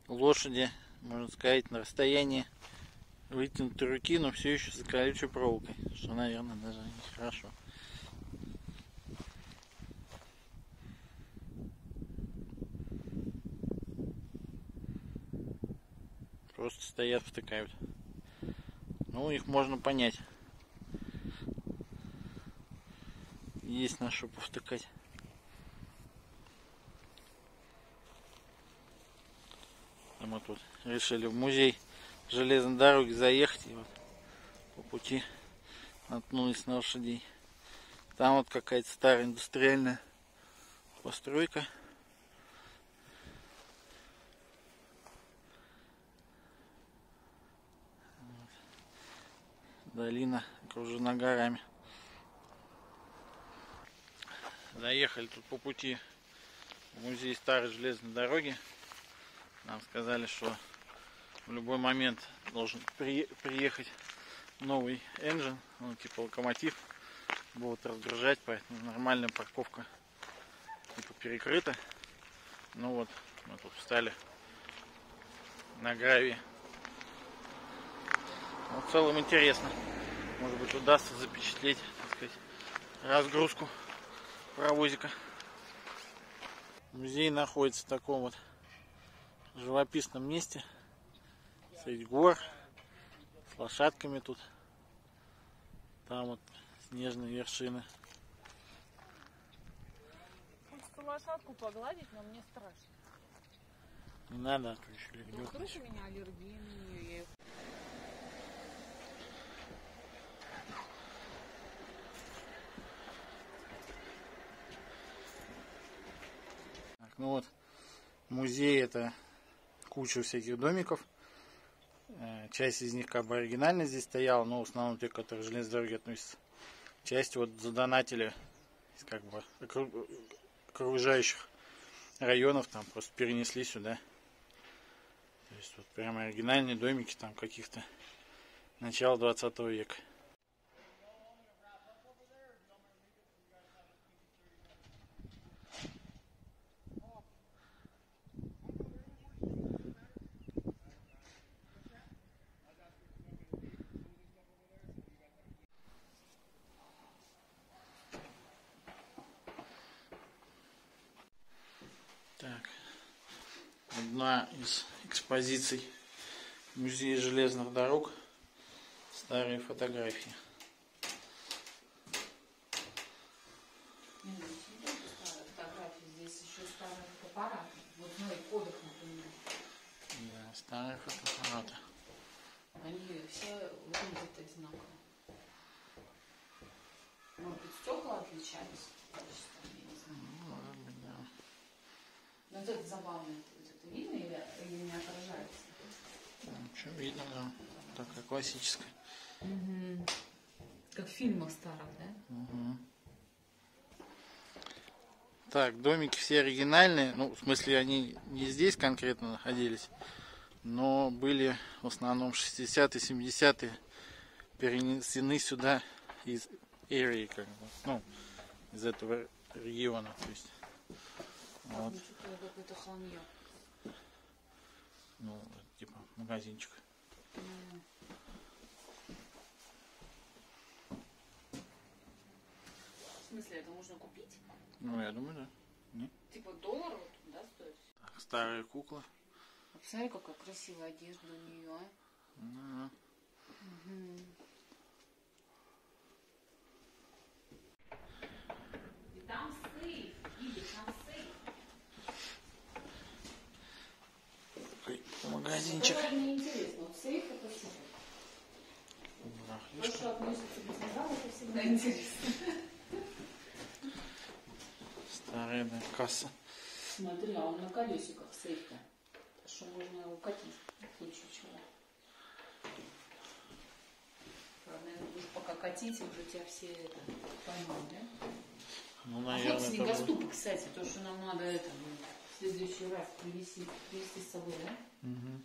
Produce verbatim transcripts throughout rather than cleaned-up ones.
лошади, можно сказать, на расстоянии вытянутой руки, но все еще за колючей проволокой, что, наверное, даже нехорошо. Просто стоят, втыкают. Ну, их можно понять. Есть на что повтыкать. А мы тут решили в музей железной дороги заехать. И вот по пути наткнулись на лошадей. Там вот какая-то старая индустриальная постройка. Долина окружена горами. Заехали тут по пути в музей старой железной дороги. Нам сказали, что в любой момент должен при, приехать новый engine, ну, типа локомотив, будут разгружать, поэтому нормальная парковка типа перекрыта. Ну вот, мы тут встали на гравии. Вот в целом интересно. Может быть, удастся запечатлеть, так сказать, разгрузку паровозика. Музей находится в таком вот живописном месте среди гор, с лошадками тут. Там вот снежные вершины. Хочется лошадку погладить, но мне страшно. Не надо, а то еще легнет. Вдруг у меня аллергия на нее. Так, ну вот, музей — это куча всяких домиков. Часть из них как бы оригинально здесь стояла, но в основном те, которые к железной дороге относятся. Часть вот задонатили из как бы окружающих районов, там просто перенесли сюда. То есть вот прямо оригинальные домики там каких-то начала двадцатого века. Так, одна из экспозиций музея железных дорог — старые фотографии. Фотографии здесь еще старые фотоаппараты. Вот мой кодек, например. Да, старые фотоаппараты. Они все выглядят одинаково. Может быть, стекла отличались? Ну, может быть, да. Но вот это забавно. Вот это видно или, или не отражается? Ничего видно, да. Такая классическая. Угу. Как в фильмах старых, да? Угу. Так, домики все оригинальные. Ну, в смысле, они не здесь конкретно находились, но были в основном шестидесятые, семидесятые перенесены сюда из Эрии, как бы, ну, из этого региона. То есть, вот. Какой-то холмье. Ну, типа магазинчик. Mm. В смысле, это можно купить? Ну, я думаю, да. Нет? Типа доллар вот, да, стоит? Так, старая кукла. А посмотри, какая красивая одежда у нее, а? Да. Угу. И там сейф, видишь, там сейф. Такой магазинчик. Это мне интересно, вот сейф это что? То, что относится к металлу, это всегда интересно. Старая, да, касса. Смотри, а он на колесиках сейф-то. Что можно укатить в случае чего. Правда, наверное, будешь пока катить, уже тебя все это поймут, да? Ну, наверное, а вот это снегоступы, будет. кстати, то, что нам надо это в следующий раз привезти, привезти с собой, да? Угу.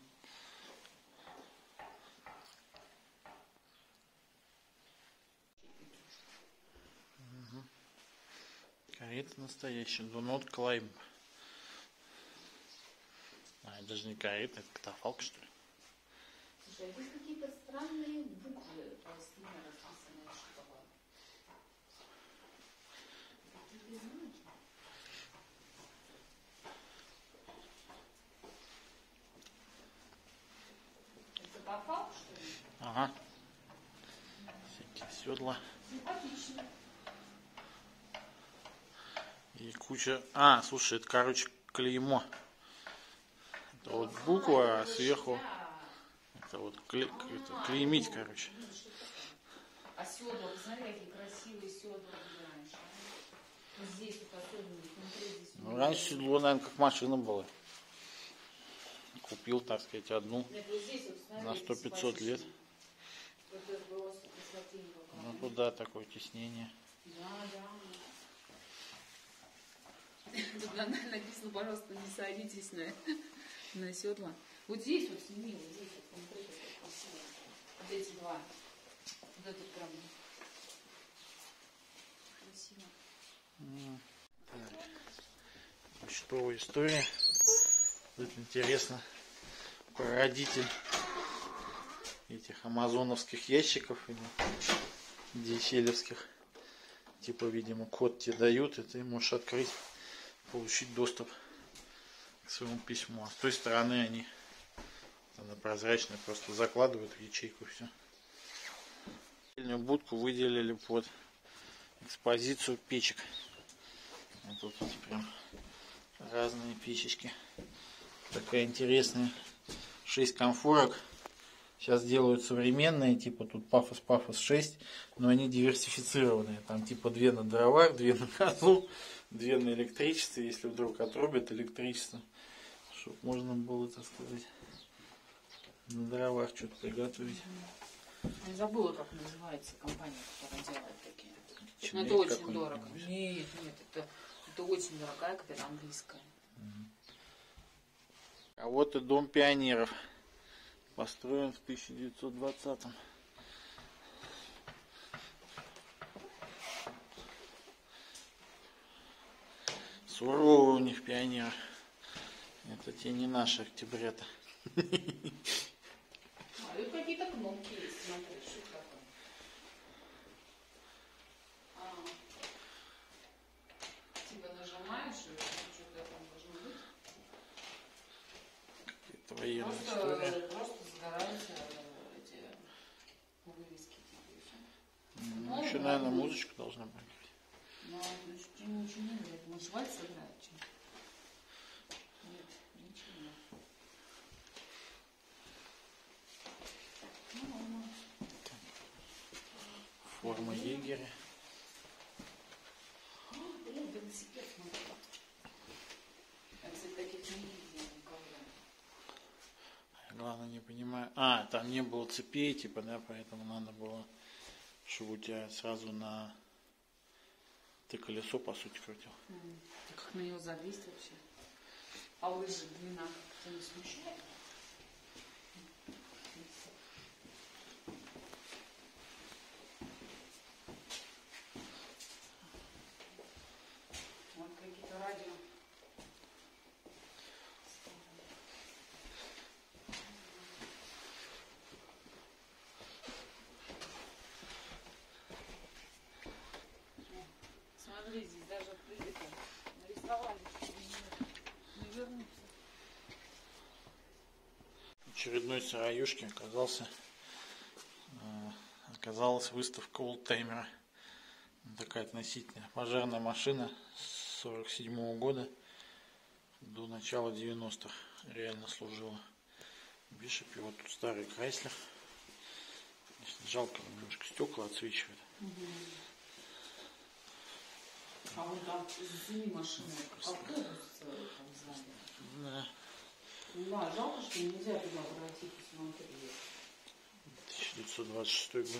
Угу. Карета настоящая. Do not climb. А, Это даже не карета, это катафалк, что ли? Слушай, а здесь какие-то странные буквы сильно расписаны. Что такое? Какие-то знаки. Это катафалк, что ли? Ага. Всякие седла. Симпатично. И куча... А, слушай, это, короче, клеймо. Это вот буква, а сверху... Это вот кле... это, клеймить, короче. А седла, посмотри, какие красивые седла раньше. Вот здесь вот особенно, внутри здесь. Ну, раньше седло, наверное, как машина была. Купил, так сказать, одну. Нет, вот здесь, вот, смотри, на сто-пятьсот лет. Вот это было красотень. Ну, туда такое теснение. Да, да. Тут написано, пожалуйста, не садитесь на, на седла. Вот здесь вот сними, вот здесь вот внутри такое красивое. Вот эти два. Вот это прям красиво. Так. Почтовая история. Тут интересно. Прародитель этих амазоновских ящиков или дичелевских. Типа, видимо, код тебе дают, и ты можешь открыть, получить доступ к своему письму. А с той стороны они, она прозрачная, просто закладывают в ячейку все. Отдельную будку выделили под экспозицию печек. Вот тут вот прям разные печечки. Такая интересная. шесть конфорок. Сейчас делают современные, типа тут пафос пафос шесть, но они диверсифицированные. Там типа две на дровах, две на газу, две на электричестве, если вдруг отрубят электричество. Чтобы можно было, так сказать, на дровах что-то приготовить. Я забыла, как называется компания, которая делает такие. Чего, Но это очень дорого. Нет, нет, это, это очень дорогая, какая-то английская. А вот и дом пионеров. Построен в тысяча девятьсот двадцатом. Суровые у них пионеры. Это те не наши октябрята. А тут какие-то кнопки есть, смотри, что такое. А, типа нажимаешь, и что-то там должно быть. Это военная Просто, история. просто загораются эти вывески. Ну, еще, наверное, музычка должна быть. Ну, ничего не играет. Может, вальс играет? Нет, ничего. Ну, ладно. Форма егеря. О, блин, велосипед смотри. Я, кстати, таких не видела никогда. Главное, не понимаю. А, там не было цепей, типа, да, поэтому надо было, чтобы у тебя сразу на... Ты колесо, по сути, крутил. Mm. Так как на него залезть вообще? А лыжи длина как-то не смущает? Вот какие-то радио. Смотри, здесь даже это, нарисовали, чтобы не вернуться. Очередной сыроюшки оказался э, оказалась выставка олдтаймера. Такая относительная пожарная машина с сорок седьмого года до начала девяностых реально служила. Бишоп, и вот тут старый Крайслер. Жалко, немножко стекла отсвечивают. Угу. А вот там зими машины, автобус там сзади. Да. Да, жалко, что нельзя туда пройти посмотреть. тысяча девятьсот двадцать шестой год.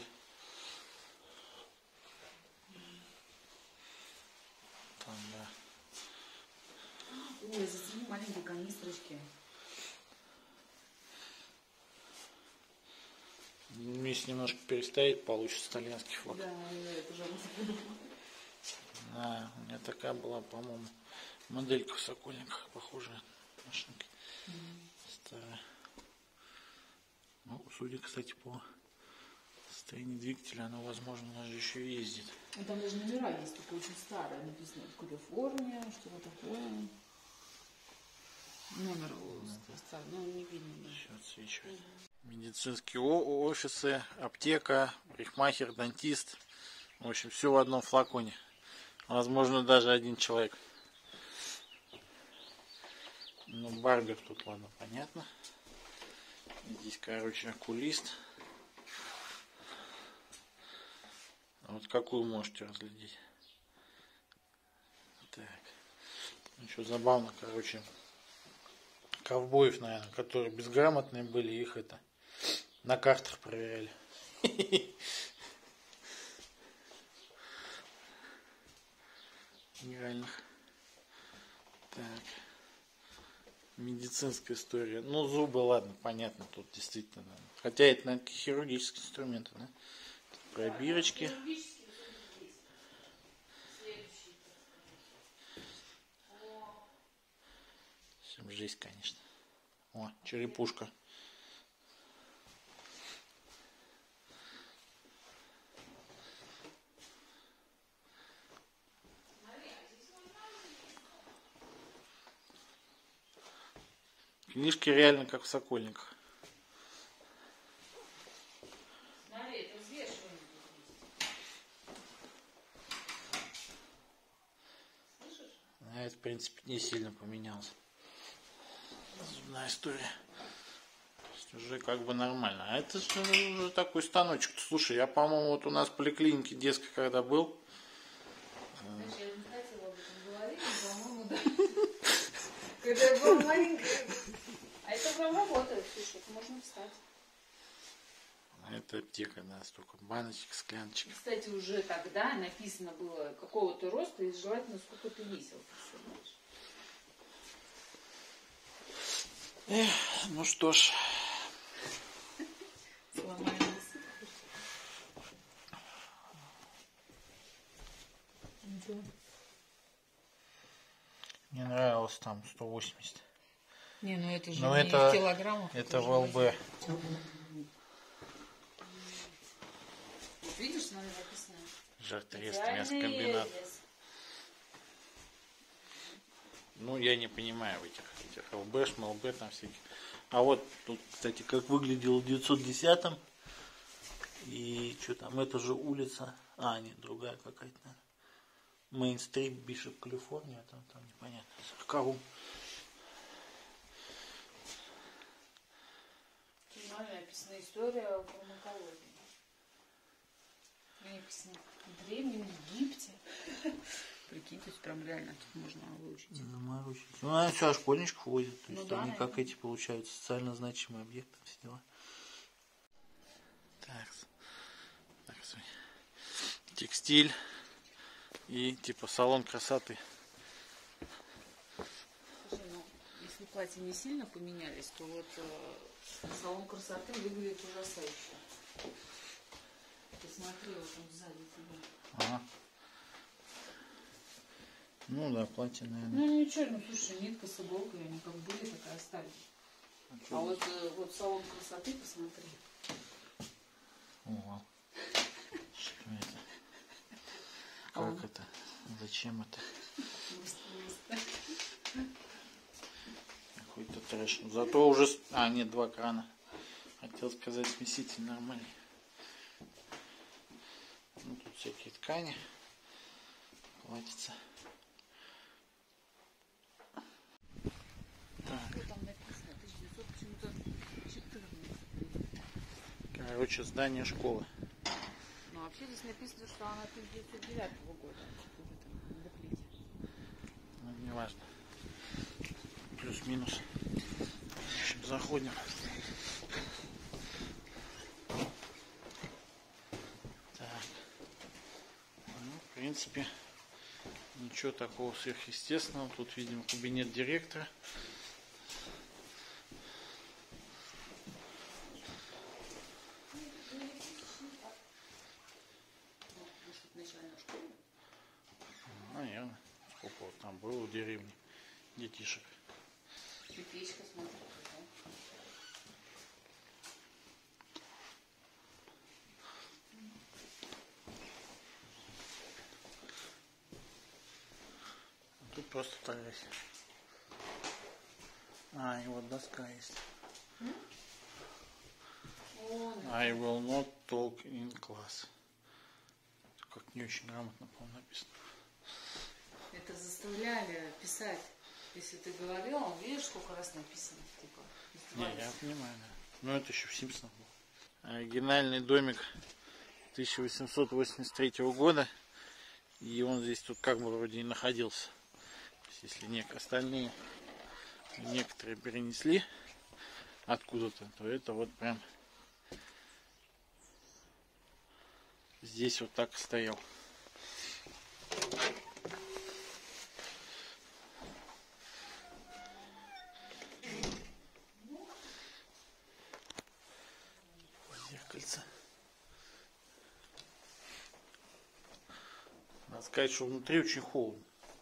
Там, да. Ой, зацени маленькие канистрочки. Если немножко переставить, получится итальянский флаг. Да, я пожалуйста, буду. Да, у меня такая была, по-моему, моделька в Сокольниках, похожая машинка. Mm-hmm. судя, кстати, по состоянию двигателя, оно, возможно, даже еще и ездит. Ну, там даже номера есть, только очень старые. Написано Калифорния, что-то такое. Номер поставил, но не видно. Все отсвечивает. Угу. Медицинские офисы, аптека, парикмахер, дантист. В общем, все в одном флаконе. Возможно, даже один человек. Ну, барбер тут, ладно, понятно. Здесь, короче, окулист. Вот какую можете разглядеть. Так. Ну, что забавно, короче. Ковбоев, наверное, которые безграмотные были, их это на картах проверяли. Нереальных. Так. Медицинская история. Ну, зубы, ладно, понятно, тут действительно. Хотя это, наверное, хирургические инструменты, да? Пробирочки. Всем жесть, конечно. О, черепушка. Книжки реально как в Сокольниках. Смотри, это взвешивание. Слышишь? А это, в принципе, не сильно поменялось. Зубная история. Уже как бы нормально. А это же уже такой станочек. Слушай, я, по-моему, вот у нас в поликлинике детской, когда был. Значит, я не хотела об этом говорить, но, по-моему, да. Когда я была маленькая. А это прям работает, слушай, можно встать. Это аптека, да, столько баночек, скляночек. Кстати, уже тогда написано было какого-то роста и желательно сколько ты весил. Эх, ну что ж. Сломаемся. Мне нравилось там сто восемьдесят. Не, ну это же Но не это, в килограммах. Это в ЛБ. Видишь, на написано? Жартрест, мясокомбинат. Ну, я не понимаю в этих, этих ЛБ, ШМЛБ там всяких. А вот тут, кстати, как выглядел в девятьсот десятом. И что там, это же улица. А, нет, другая какая-то. Мейн-стрит, Бишоп, Калифорния. Там, там непонятно. сороковом. Нормально написана история о фармакологии. Написано в Древнем Египте. Прикинь, то есть прям реально тут можно выучить. Заморочить. Ну, они все школьничков возят. То ну, есть да, они наверное. как эти получают социально значимые объекты, все дела. Так. Так, текстиль и типа салон красоты. Слушай, ну, если платья не сильно поменялись, то вот э, салон красоты выглядит ужасающе. Посмотри, вот он сзади тебя. Ага. Ну да, платье, наверное. Ну ничего, ну слушай, нитка с иголкой, они как были, так и остались. А, а вот, э, вот салон красоты, посмотри. О, что это? Как а это? Зачем это? Какой-то трэш. Зато уже... А, нет, два крана. Хотел сказать, смеситель нормальный. Ну, тут всякие ткани. Платится. Короче, здание школы. Ну, вообще здесь написано, что она тысяча девятьсот девятого года. Ну, не важно. Плюс-минус. В общем, заходим. Так. Ну, в принципе, ничего такого сверхъестественного. Тут, видимо, кабинет директора. Наверное. Сколько вот там было в деревне детишек. Печка, смотри. просто фотография? А, и вот доска есть. I will not talk in class. Как не очень грамотно, по-моему, написано. Это заставляли писать. Если ты говорил, он видишь, сколько раз написано. Типа, не, я понимаю, да. Но это еще в Симпсонах был. Оригинальный домик тысяча восемьсот восемьдесят третьего года. И он здесь тут как бы вроде и находился. То есть, если не остальные некоторые перенесли откуда-то, то это вот прям здесь вот так стоял. Зеркальце. Надо сказать, что внутри очень холодно.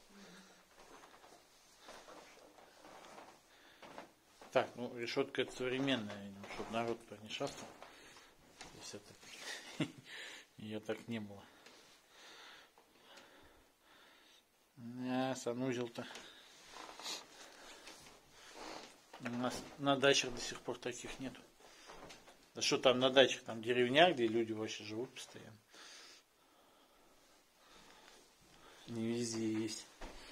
Так, ну решетка это современная, чтобы народ-то не шастал. То есть это ее так не было. А, санузел-то. У нас на дачах до сих пор таких нету. Да что там на дачах, там деревня, где люди вообще живут постоянно. Не везде есть.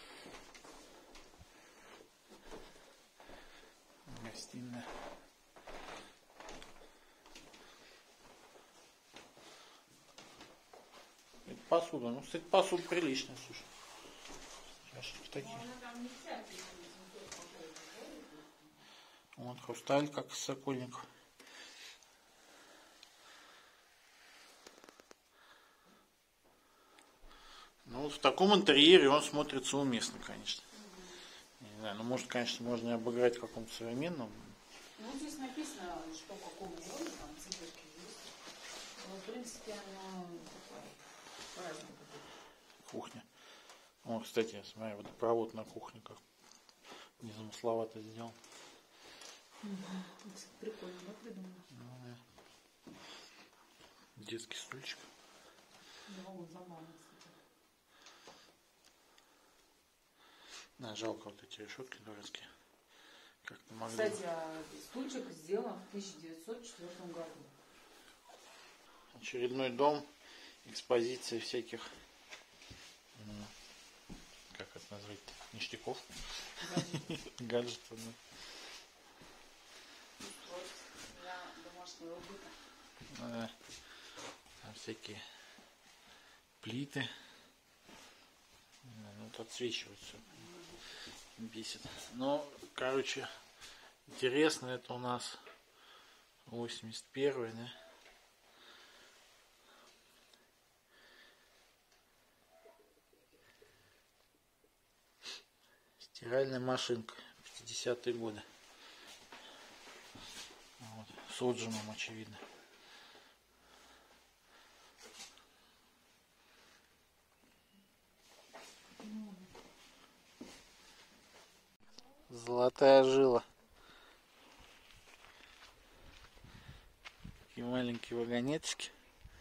Гостиная. Это посуда. Ну, кстати, посуда приличная, слушай. Чашечки такие. Вот хрусталь, как из Сокольников. Ну вот в таком интерьере он смотрится уместно, конечно. Не знаю, ну может, конечно, можно и обыграть в каком-то современном. Ну здесь написано, что в каком районе, там циферки есть. Но в принципе оно такое разное. Кухня. О, кстати, я смотрю, водопровод на кухне как незамысловато сделал. Угу. Прикольно, да, придумано? Ну, да. Детский стульчик. Да, он забавный, кстати. Да, жалко вот эти решетки дурацкие. Как-то могли. Кстати, а стульчик сделан в тысяча девятьсот четвёртом году. Очередной дом, экспозиция всяких, как это назвать-то, ништяков, гаджетов. Для домашнего быта. Да. Там всякие плиты. Ну, тут отсвечивает все. Бесит. Ну, короче, интересно, это у нас восемьдесят первый, да? Стиральная машинка, пятидесятые годы. Вот, с отжимом, очевидно. Золотая жила. Такие маленькие вагонеточки.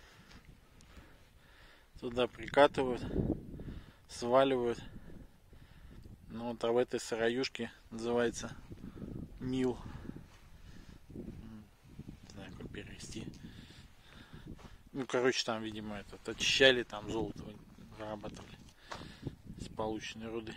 Туда прикатывают, сваливают. Ну вот, а в этой сыроюшке называется мил. Не знаю, как перевести. Ну, короче, там, видимо, этот очищали, там золото вырабатывали с полученной руды.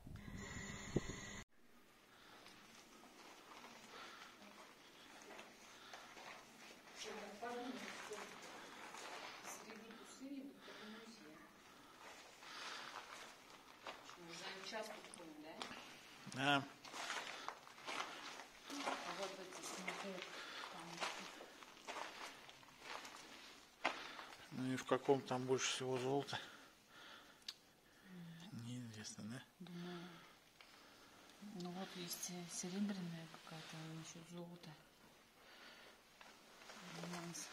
Да. Ну и в каком там больше всего золота? Неизвестно, да? Думаю. Ну вот есть серебряная какая-то, еще золото. Нюанс.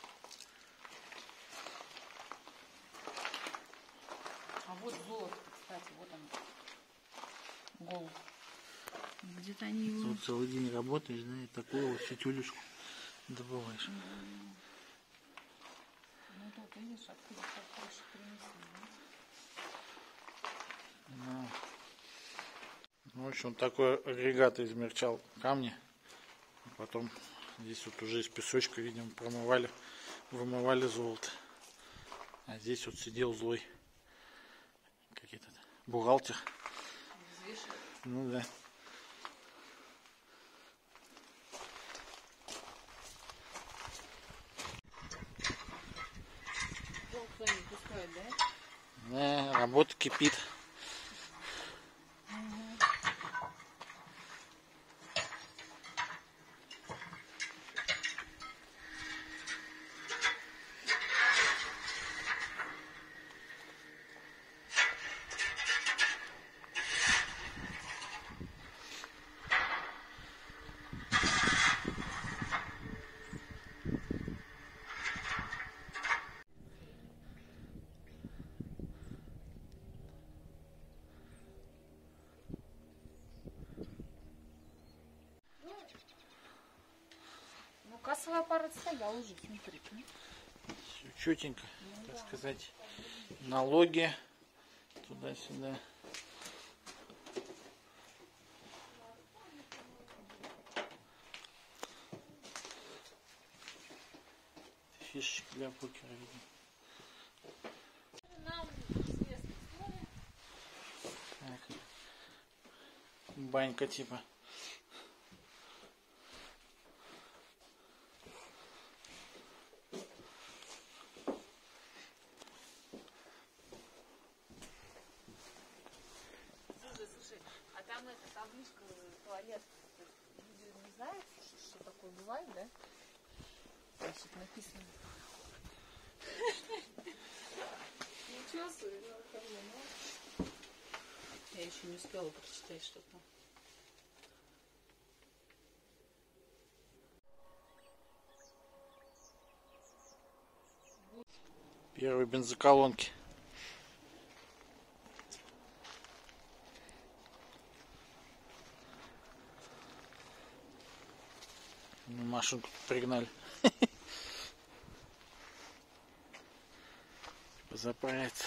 А вот золото, кстати, вот он. Гол. Где-то они его... Тут целый день работаешь, да, и такую вот фитюлюшку добываешь. Mm-hmm. Ну тут, видишь, откуда так больше принесли, да? Ну, В общем, такой агрегат измельчал камни. Потом здесь вот уже из песочка, видимо, промывали, вымывали золото. А здесь вот сидел злой как этот бухгалтер. Ну да. Да, работа кипит. Кассовый аппарат стоял уже, смотри. Все четенько, ну, так да. сказать. Налоги туда-сюда. Фишечки для покера, видимо. Так. Банька типа. Там эта табличка туалет, люди не знают, что такое бывает, да? Значит, написано. Ничего себе, я еще не успела прочитать что-то. Первые бензоколонки. Машинку пригнали. Позаправиться.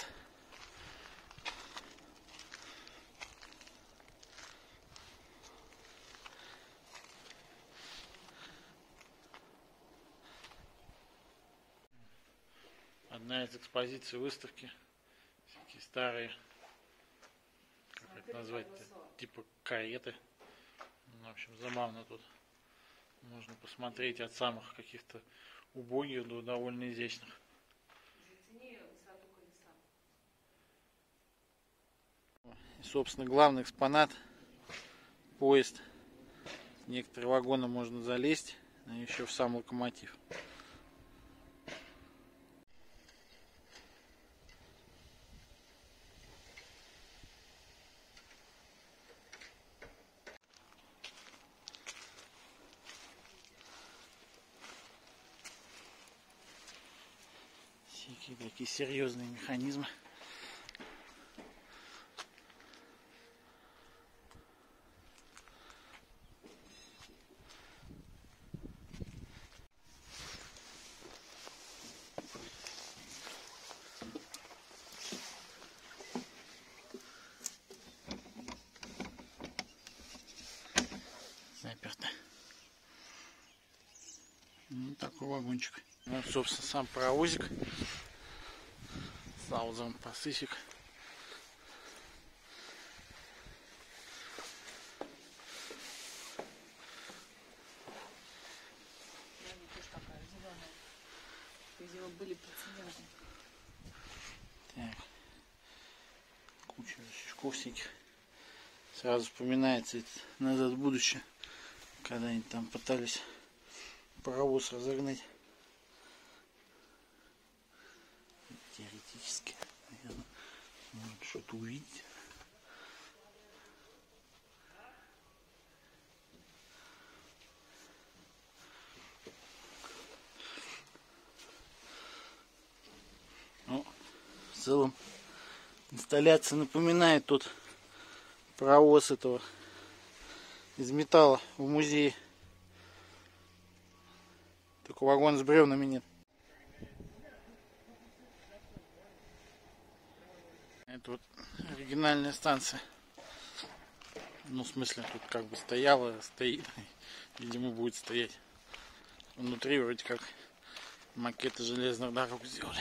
Одна из экспозиций выставки. Всякие старые, как это назвать, типа кареты. В общем, забавно тут. Можно посмотреть от самых каких-то убогих до довольно изящных. И, собственно, главный экспонат — поезд. В некоторые вагоны можно залезть, а еще в сам локомотив. Всякие такие серьезные механизмы. Заперто. Ну, такой вагончик. Ну, собственно, сам паровозик. Саузен Пасифик. Были прецеденты. Так. Куча шишков всяких. Сразу вспоминается это «Назад в будущее», когда они там пытались паровоз разогнать. Теоретически, наверное, может что-то увидеть. Ну, в целом инсталляция напоминает тот паровоз этого из металла в музее. Только вагон с бревнами нет. Это вот оригинальная станция. Ну, в смысле, тут как бы стояло, стоит. Видимо, будет стоять. Внутри вроде как макеты железных дорог сделали.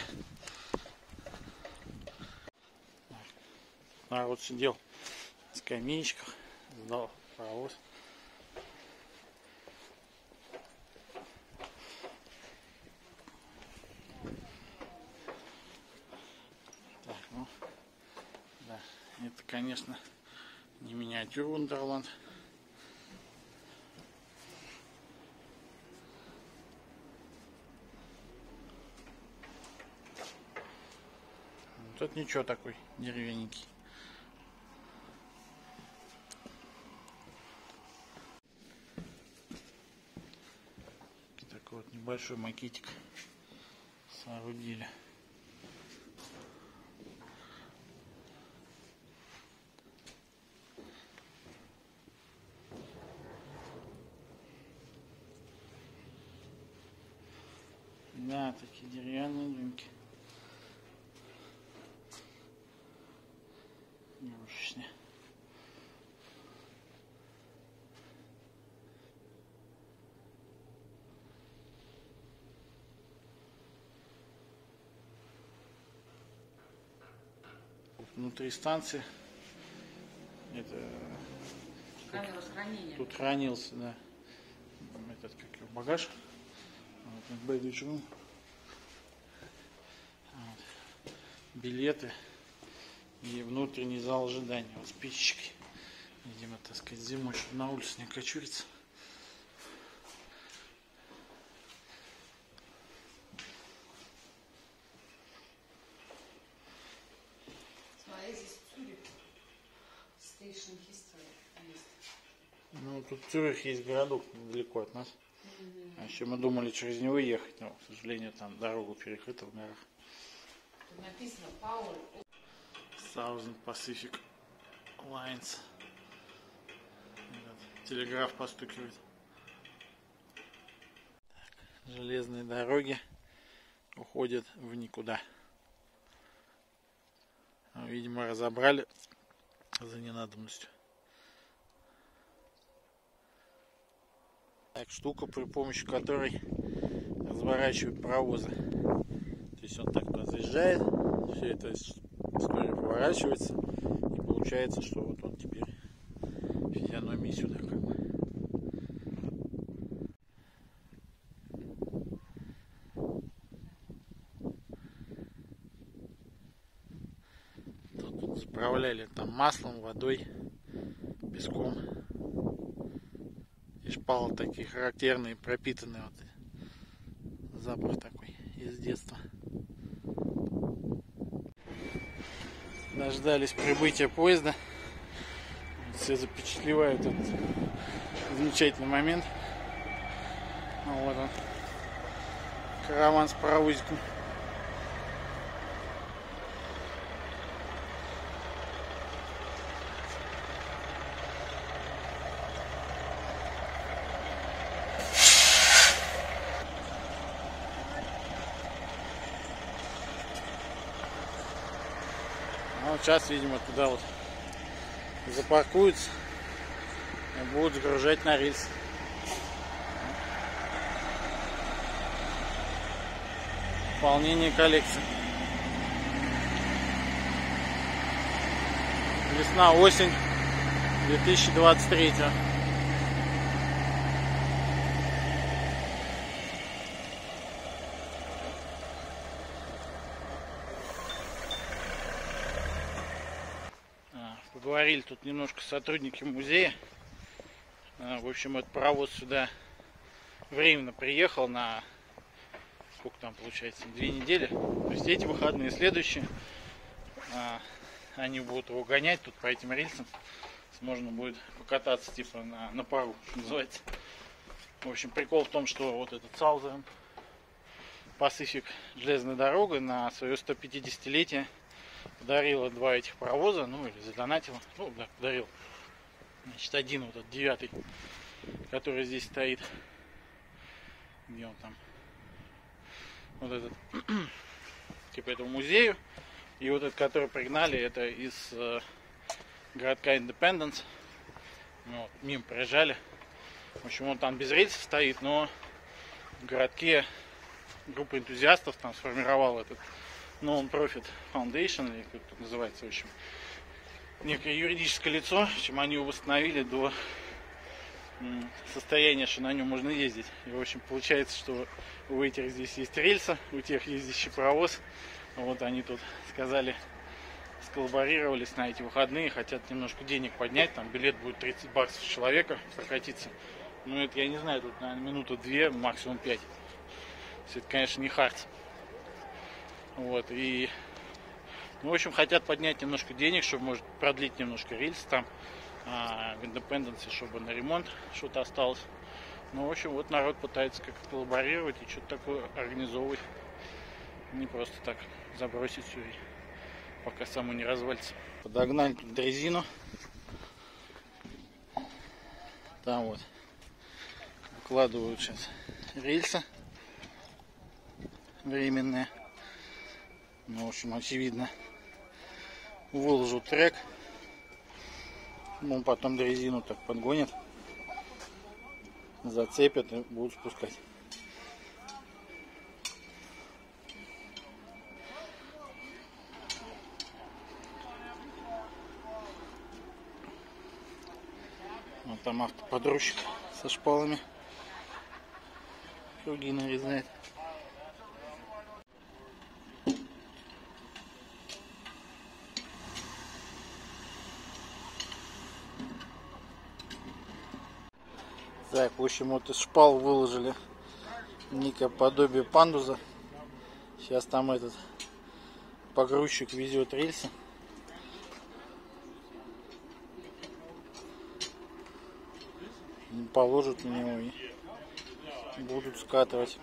Народ сидел на скамеечках, ждал паровоз. Так, ну, да, это, конечно, не миниатюр Вундерланд. Тут ничего, такой деревянненький. Такой вот небольшой макетик соорудили. Да, такие деревянные домики. Игрушечные. Внутри станции это Камера хранения. Тут хранился, да, этот как его, багаж. Вот, baggage room. Вот. Билеты и внутренний зал ожидания. Вот спичечки. Видимо, так сказать, зимой, чтобы на улице не кочуриться. Смотри, здесь Цюрих. Station History есть. Ну, тут Цюрих есть городок недалеко от нас. Mm-hmm. А еще мы думали через него ехать, но, к сожалению, там дорогу перекрыта в горах. Тут написано Power Southern Pacific Lines. Телеграф постукивает. Так, железные дороги уходят в никуда. Видимо, разобрали за ненадобностью. Так, штука, при помощи которой разворачивают паровозы. То есть он так туда заезжает, все это история поворачивается, и получается, что вот он теперь физиономии сюда как бы. Тут, тут заправляли там маслом, водой, песком. И шпалы такие характерные, пропитанные, вот запах такой из детства. Дождались прибытия поезда. Все запечатлевают этот замечательный момент. Ну, вот он, караван с паровозиком. А вот сейчас, видимо, туда вот запаркуются и будут загружать на рельс. Пополнение коллекции. Весна-осень две тысячи двадцать третьего. Поговорили тут немножко сотрудники музея. В общем, этот паровоз сюда временно приехал на, сколько там получается, две недели. То есть эти выходные, следующие, они будут его гонять тут по этим рельсам. Можно будет покататься типа на, на пару, что называется. В общем, прикол в том, что вот этот Southern Pacific железная дорога на свое сто пятидесятилетие подарила два этих паровоза, ну или задонатила, ну да, подарил. Значит, один вот этот девятый, который здесь стоит, где он там, вот этот, типа этого музею, и вот этот, который пригнали, это из э, городка Индепенденс, Ну, вот, мимо проезжали. В общем, он там без рельсов стоит, но в городке группа энтузиастов там сформировала этот Non-Profit Foundation, или как это называется, в общем, некое юридическое лицо, в общем, они его восстановили до состояния, что на нем можно ездить. И, в общем, получается, что у этих здесь есть рельса, у тех ездящий паровоз. Вот они тут сказали, сколлаборировались на эти выходные, хотят немножко денег поднять, там билет будет тридцать баксов с человека прокатиться. Ну, это я не знаю, тут, наверное, минута две, максимум пять. Это, конечно, не хардс. Вот, и, ну, в общем, хотят поднять немножко денег, чтобы, может, продлить немножко рельс там а, в Индепенденсе, чтобы на ремонт что-то осталось. Ну, в общем, вот народ пытается как-то коллаборировать и что-то такое организовывать. Не просто так забросить все, и пока само не развалится. Подогнали тут дрезину. Там вот выкладывают сейчас рельсы временные. Ну, в общем, очевидно, выложу трек. Ну, потом дрезину так подгонят, зацепят и будут спускать. Вот там автоподрузчик со шпалами круги нарезает. Так, в общем, вот из шпал выложили некое подобие пандуса. Сейчас там этот погрузчик везет рельсы. Положат на него и будут скатывать.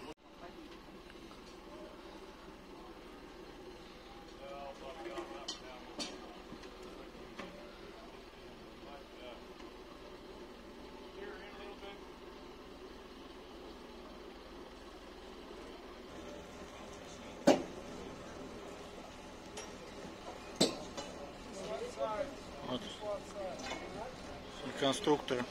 Вот. И конструкторы.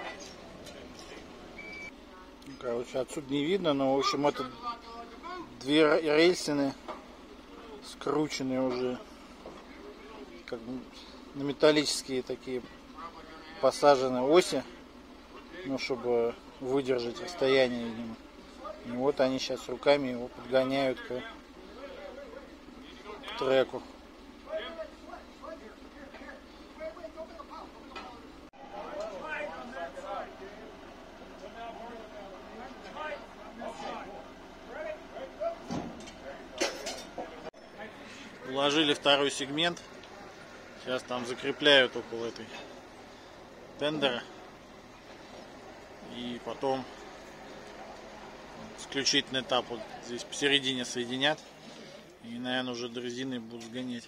Короче, отсюда не видно, но, в общем, это две рельсины скрученные уже, как бы на металлические такие посаженные оси, ну, чтобы выдержать расстояние, видимо. И вот они сейчас руками его подгоняют к треку. Уложили второй сегмент. Сейчас там закрепляют около этой тендера. И потом заключительный этап вот здесь посередине соединят. И, наверное, уже дрезиной будут сгонять.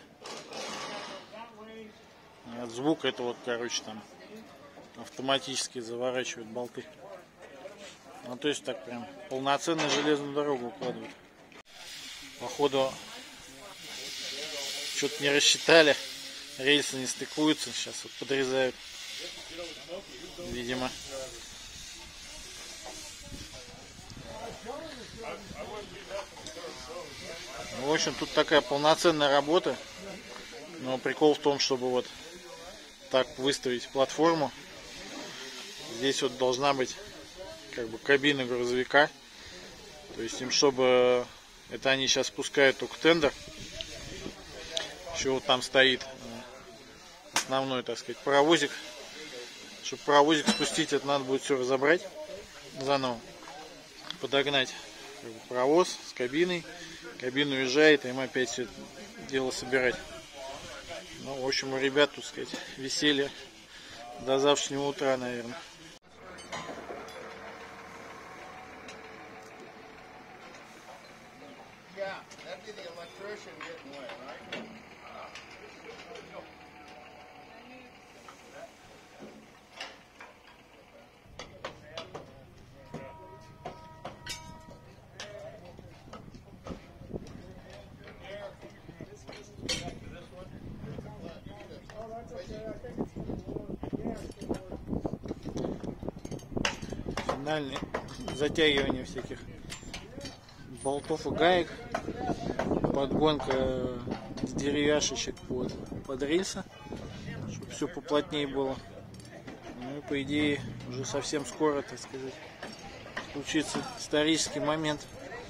А звук это вот, короче, там автоматически заворачивают болты. Ну, то есть так прям полноценную железную дорогу укладывают. Походу что-то не рассчитали, рельсы не стыкуются, сейчас вот подрезают, видимо. В общем, тут такая полноценная работа, но прикол в том, чтобы вот так выставить платформу. Здесь вот должна быть как бы кабина грузовика, то есть им, чтобы это они сейчас спускают только тендер. Еще вот там стоит основной, так сказать, паровозик. Чтобы паровозик спустить, это надо будет все разобрать заново, подогнать как бы паровоз с кабиной. Кабина уезжает, и им опять все это дело собирать. Ну, в общем, у ребят, тут сказать, веселье до завтрашнего утра, наверное. Финальное затягивание всяких болтов и гаек, подгонка деревяшечек под, под рельсы, чтобы все поплотнее было. Ну и по идее уже совсем скоро, так сказать, случится исторический момент.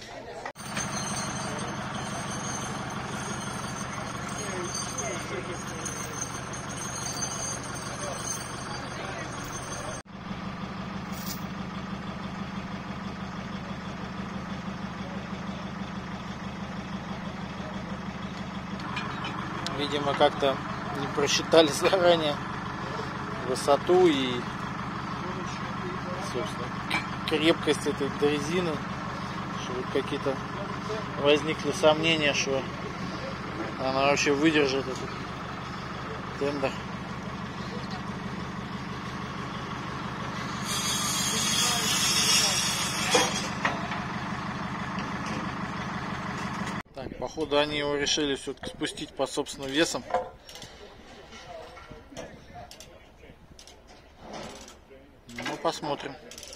Видимо, как-то не просчитали заранее высоту и, собственно, крепкость этой дрезины, что вот какие-то возникли сомнения, что она вообще выдержит этот тендер. Так, походу они его решили все-таки спустить под собственным весом. Ну, посмотрим.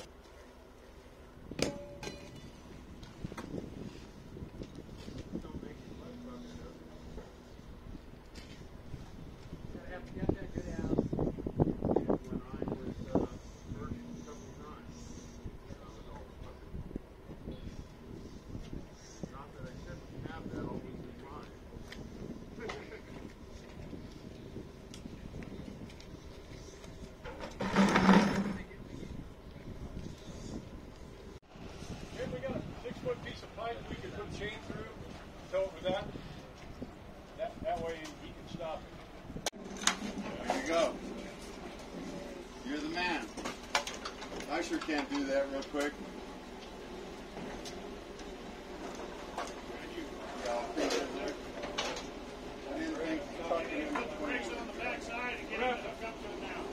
Go. You're the man. I sure can't do that real quick. Yeah, I'll put it there. I didn't think tucking in between. Brakes on the back side and get out and come to it now.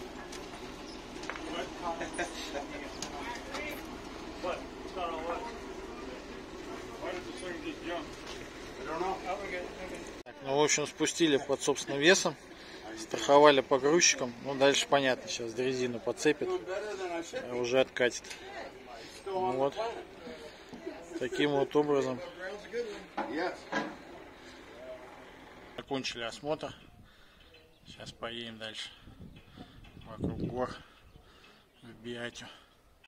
What? It's not on what? Why did this thing just jump? I don't know. Oh, we're good. Okay. Так, ну, в общем, спустили под собственным весом, страховали погрузчиком. Ну, дальше понятно, сейчас дрезину подцепит, а уже откатит. Ну, вот. Таким вот образом закончили осмотр. Сейчас поедем дальше вокруг гор в Биатию.